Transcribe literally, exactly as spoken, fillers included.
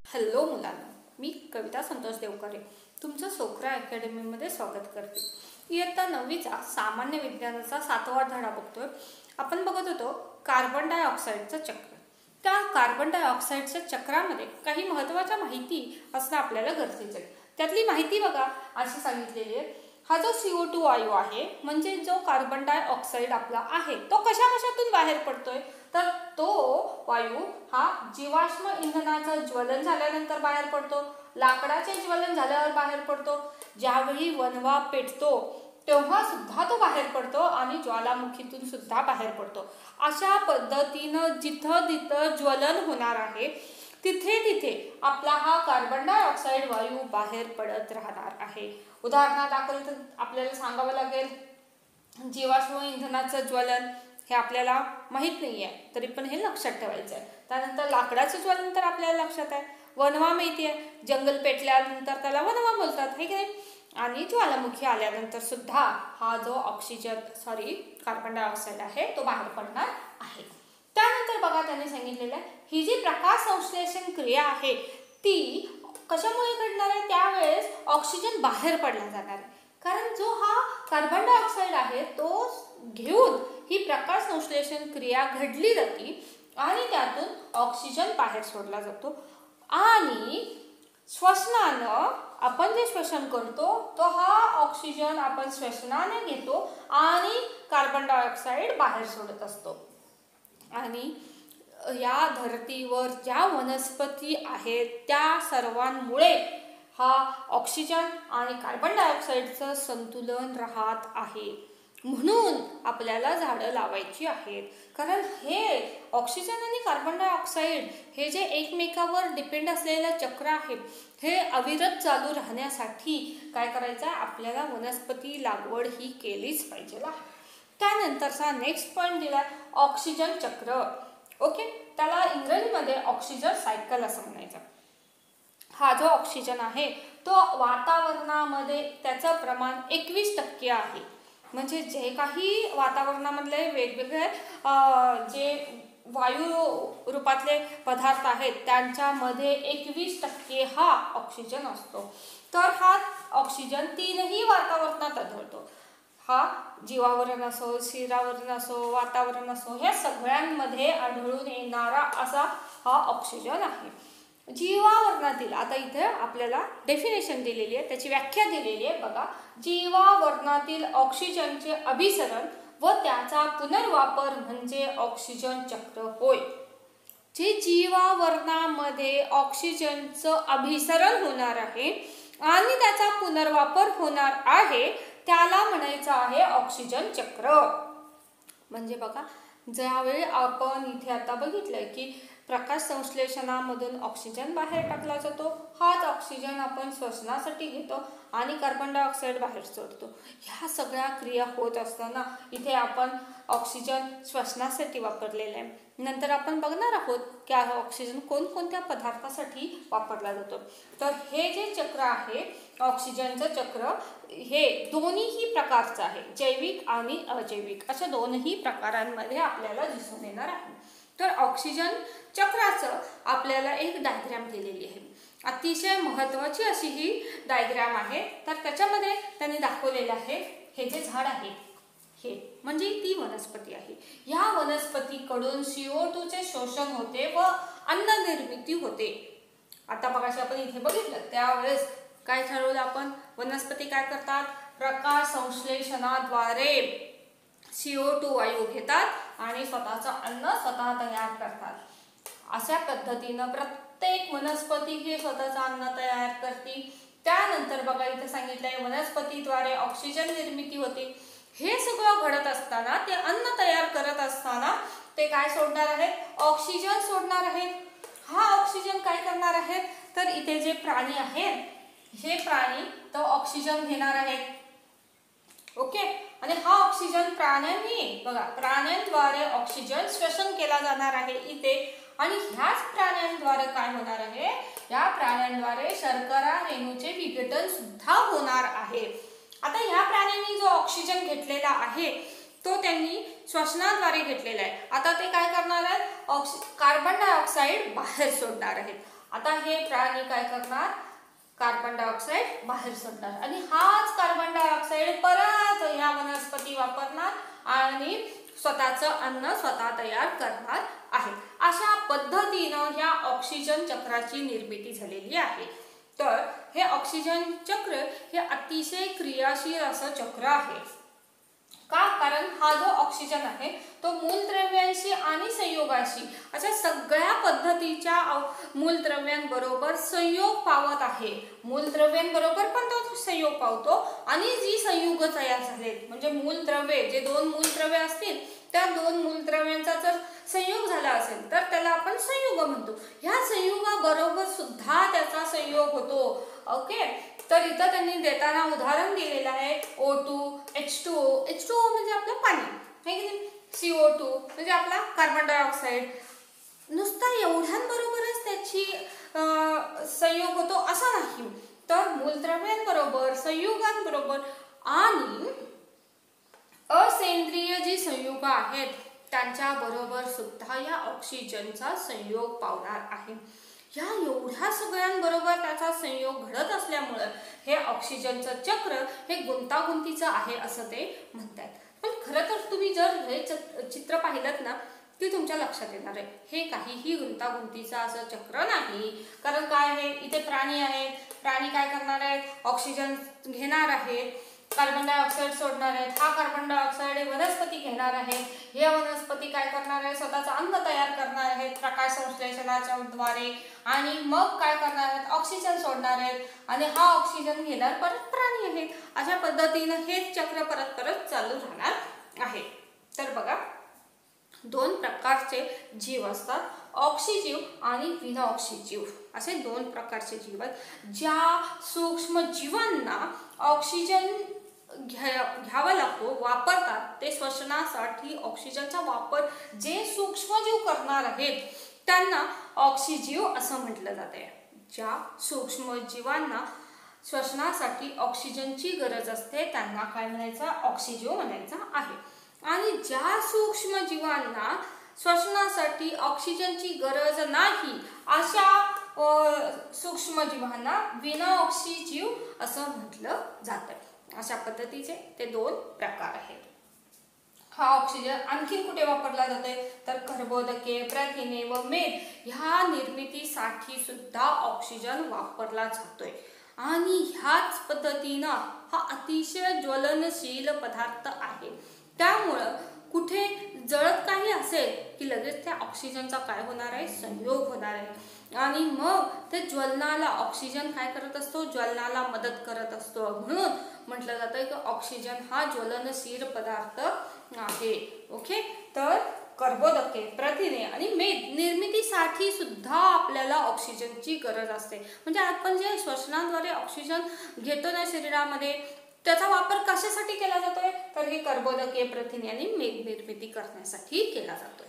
Hello मुलांना, मी कविता संतोष देवकरे तुमचं सोखरा अकॅडमीमध्ये स्वागत करते. इयत्ता नववीचा सामान्य विज्ञानाचा सातवा धडा बघतोय. आपण बघत होतो कार्बन डायऑक्साईडचं चक्र. त्या कार्बन डायऑक्साईडच्या चक्रामध्ये काही महत्त्वाच्या माहिती असणं आपल्याला गरजेचं आहे. त्यातली माहिती बघा अशी सांगितलेली आहे. हा जो सी ओ टू वायू आहे म्हणजे जो कार्बन डायऑक्साईड आपला आहे तो कशा कशातून बाहेर पडतोय, तर तो वायू हा जीवाश्म इंधनाचं ज्वलन झाल्यानंतर बाहेर पडतो, लाकडाचे ज्वलन झाल्यावर बाहेर पडतो, ज्यावेळी वनवा पेटतो तेव्हा सुद्धा तो बाहेर पडतो आणि ज्वालामुखीतून सुद्धा बाहेर पडतो. अशा पद्धतीनं जिथं जिथं ज्वलन होणार आहे तिथे तिथे आपला हा कार्बन डायऑक्साईड वायू बाहेर पडत राहणार आहे. उदाहरणादाखल आपल्याला सांगावं लागेल जीवाश्म इंधनाचं ज्वलन हे आपल्याला माहित नाही आहे, तरी पण हे लक्षात ठेवायचं आहे. त्यानंतर लाकडाचं ज्वलन तर आपल्याला लक्षात आहे, वनवा माहिती आहे, जंगल पेटल्यानंतर त्याला वनवा बोलतात हे की नाही, आणि ज्वालामुखी आल्यानंतर सुद्धा हा जो ऑक्सिजन सॉरी कार्बन डायऑक्साईड आहे तो बाहेर पडणार आहे. त्यानंतर बघा त्यांनी सांगितलेलं आहे ही जी प्रकाश संश्लेषण क्रिया आहे ती कशामुळे घडणार आहे, त्यावेळेस ऑक्सिजन बाहेर पडला जाणार आहे. कारण जो हा कार्बन डायऑक्साईड आहे तो घेऊन ही प्रकाश संश्लेषण क्रिया घडली जाते आणि त्यातून ऑक्सिजन बाहेर सोडला जातो आणि श्वसनानं आपण जे श्वसन करतो तो हा ऑक्सिजन आपण श्वसनाने घेतो आणि कार्बन डायऑक्साईड बाहेर सोडत असतो. आणि या धरतीवर ज्या वनस्पती आहेत त्या सर्वांमुळे हा ऑक्सिजन आणि कार्बन डायऑक्साईडचं संतुलन राहत आहे. म्हणून आपल्याला झाडं लावायची आहेत, कारण हे ऑक्सिजन आणि कार्बन डायऑक्साईड हे जे एकमेकावर डिपेंड असलेलं चक्र आहे हे अविरत चालू राहण्यासाठी काय करायचं आहे, आपल्याला वनस्पती लागवड ही केलीच पाहिजे. त्यानंतरचा नेक्स्ट पॉईंट दिला ऑक्सिजन चक्र. ओके, त्याला इंग्रजीमध्ये ऑक्सिजन सायकल असं म्हणायचं. हा जो ऑक्सिजन आहे तो वातावरणामध्ये त्याचं प्रमाण एकवीस टक्के आहे. म्हणजे जे काही वातावरणामधले वेगवेगळे जे वायू रूपातले पदार्थ आहेत त्यांच्यामध्ये एकवीस टक्के हा ऑक्सिजन असतो. तर हा ऑक्सिजन तीनही वातावरणात आढळतो. हा जीवावरण असो, क्षीरावरण असो, वातावरण असो, ह्या सगळ्यांमध्ये आढळून येणारा असा हा ऑक्सिजन आहे. जीवावरणातील आता इथे आपल्याला डेफिनेशन दिलेली आहे, त्याची व्याख्या दिलेली आहे बघा. जीवावरणातील ऑक्सिजनचे अभिसरण व त्याचा पुनर्वापर म्हणजे ऑक्सिजन चक्र होय. जे जीवावरणामध्ये ऑक्सिजनचं अभिसरण होणार आहे आणि त्याचा पुनर्वापर होणार आहे त्याला म्हणायचं आहे ऑक्सिजन चक्र. म्हणजे बघा ज्यावेळी आपण इथे आता बघितलंय की प्रकाश संश्लेषणामधून ऑक्सिजन बाहेर टाकला जातो, हाच ऑक्सिजन आपण श्वसनासाठी घेतो आणि कार्बन डायऑक्साईड बाहेर सोडतो. ह्या सगळ्या क्रिया होत असताना इथे आपण ऑक्सिजन श्वसनासाठी वापरलेलं आहे. नंतर आपण बघणार आहोत की हा ऑक्सिजन कोणकोणत्या पदार्थासाठी वापरला जातो. तर हे जे चक्र आहे ऑक्सिजनचं चक्र हे दोन्हीही प्रकारचं आहे, जैविक आणि अजैविक अशा दोनही प्रकारांमध्ये आपल्याला दिसून येणार आहे. तर ऑक्सिजन चक्राचं आपल्याला एक डायग्राम दिलेली आहे. अतिशय महत्त्वाची अशी ही डायग्राम आहे. तर त्याच्यामध्ये त्यांनी दाखवलेलं आहे हे जे झाड आहे हे म्हणजे ती वनस्पती आहे. या वनस्पतीकडून सी ओ टू चे शोषण होते व अन्न निर्मिती होते. आता बघाशी आपण इथे बघितलं त्यावेळेस काय ठरवलं आपण, वनस्पती काय करतात, प्रकाश संश्लेषणाद्वारे सी ओ टू वायू घेतात आणि स्वतःचं अन्न स्वतः तयार करतात. अशा पद्धतीनं प्रत्येक वनस्पती हे स्वतःचं अन्न तयार करते. त्यानंतर बघा इथे सांगितलंय वनस्पतीद्वारे ऑक्सिजन निर्मिती होते. हे सगळं घडत असताना ते अन्न तयार करत असताना ते काय सोडणार आहेत, ऑक्सिजन सोडणार आहेत. हा ऑक्सिजन काय करणार आहेत, तर इथे जे प्राणी आहेत हे प्राणी तो ऑक्सिजन घेणार आहेत. ओके, आणि हा ऑक्सिजन प्राण्यांनी बघा प्राण्यांद्वारे ऑक्सिजन श्वसन केला जाणार आहे इथे. आणि ह्याच प्राण्यांद्वारे काय होणार आहे, या प्राण्यांद्वारे शर्करा रेणूचे विघटन सुद्धा होणार आहे. आता ह्या प्राण्यांनी जो ऑक्सिजन घेतलेला आहे तो त्यांनी श्वसनाद्वारे घेतलेला आहे. आता ते काय करणार आहेत, ऑक्सि कार्बन डायऑक्साईड बाहेर सोडणार आहेत. आता हे प्राणी काय करणार, कार्बन डायऑक्साईड बाहेर सोडणार आणि हाच कार्बन डायऑक्साईड परत ह्या वनस्पती वापरणार आणि स्वतःचं अन्न स्वतः तयार करणार आहे. अशा पद्धतीनं ह्या ऑक्सिजन चक्राची निर्मिती झालेली आहे. तर हे ऑक्सिजन चक्र हे अतिशय क्रियाशील असं चक्र आहे. का? कारण हा जो ऑक्सिजन आहे तो मूलद्रव्यांशी आणि संयोगाशी अशा सगळ्या पद्धतीच्या मूलद्रव्यांबरोबर संयोग पावत आहे. मूलद्रव्यांबरोबर पण तो संयोग पावतो आणि जी संयुग तयार झालेत म्हणजे मूलद्रव्ये, जे दोन मूलद्रव्ये असतील त्या दोन मूलद्रव्यांचा जर संयोग झाला असेल तर त्याला आपण संयुग म्हणतो. ह्या संयुगाबरोबर सुद्धा त्याचा संयोग होतो. ओके, तर इथं त्यांनी देताना उदाहरण दिलेलं आहे O two, H two O. H two O म्हणजे आपलं पाणी आहे की नाही, सी ओ टू म्हणजे आपला कार्बन डायऑक्साईड. नुसता एवढ्यांबरोबरच त्याची संयोग होतो असं नाही, तर मूलद्रव्यांबरोबर, संयुगांबरोबर आणि असेंद्रिय जी संयुग आहेत त्यांच्या बरोबर सुद्धा या ऑक्सिजनचा संयोग पावणार आहे. ह्या एवढ्या सगळ्यांबरोबर त्याचा संयोग घडत असल्यामुळे हे ऑक्सिजनचं चक्र हे गुंतागुंतीचं आहे असं ते म्हणतात. पण खरं तर तुम्ही जर हे चित्र पाहिलं ना की तुमच्या लक्षात येणार आहे हे काहीही गुंतागुंतीचं असं चक्र नाही. कारण काय आहे, इथे प्राणी आहेत, प्राणी काय करणार आहेत, ऑक्सिजन घेणार आहेत, कार्बन डायऑक्साईड सोडणार आहेत. हा कार्बन डायऑक्साईड वनस्पती घेणार आहे, हे वनस्पती काय करणार आहे, स्वतःचं अन्न तयार करणार आहेत प्रकाश संश्लेषणाच्या द्वारे आणि मग काय करणार आहेत, ऑक्सिजन सोडणार आहेत आणि हा ऑक्सिजन घेणार परत प्राणी आहेत. अशा पद्धतीनं हे चक्र परत परत चालू राहणार आहे. तर बघा, दोन प्रकारचे जीव असतात, ऑक्सिजीव आणि विनाऑक्सिजीव असे दोन प्रकारचे जीव आहेत. ज्या सूक्ष्म जीवांना ऑक्सिजन घ्या घ्यावा लागतो, वापरतात, ते श्वसनासाठी ऑक्सिजनचा वापर जे सूक्ष्मजीव करणार आहेत त्यांना ऑक्सिजीव असं म्हटलं जाते. ज्या सूक्ष्मजीवांना श्वसनासाठी ऑक्सिजनची गरज असते त्यांना काय म्हणायचं, ऑक्सिजीव म्हणायचं आहे. आणि ज्या सूक्ष्म जीवांना श्वसनासाठी ऑक्सिजनची गरज नाही अशा सूक्ष्म जीवांना विनाऑक्सिजीव असं म्हटलं जातं. अशा पद्धतीचे ते दोन प्रकार आहेत. हा ऑक्सिजन आणखी कुठे वापरला जाते तर कर्बोदके, प्रथिने व मेद ह्या निर्मितीसाठी सुद्धा ऑक्सिजन वापरला जातोय. आणि ह्याच पद्धतीनं हा अतिशय ज्वलनशील पदार्थ आहे. त्यामुळं कुठे जळत काही असेल की लगेच त्या ऑक्सिजनचा काय होणार आहे, संयोग होणार आहे आणि मग ते ज्वलनाला ऑक्सिजन काय करत असतो, ज्वलनाला मदत करत असतो. म्हणून म्हटलं जातं की ऑक्सिजन हा ज्वलनशील पदार्थ आहे. ओके, तर कर्बोदके, प्रथिने आणि मेद निर्मितीसाठी सुद्धा आपल्याला ऑक्सिजनची गरज असते. म्हणजे आपण जे श्वसनाद्वारे ऑक्सिजन घेतो ना शरीरामध्ये त्याचा वापर कशासाठी केला जातोय तर हे कर्बोदके, प्रथिने आणि मेद निर्मिती करण्यासाठी केला जातोय.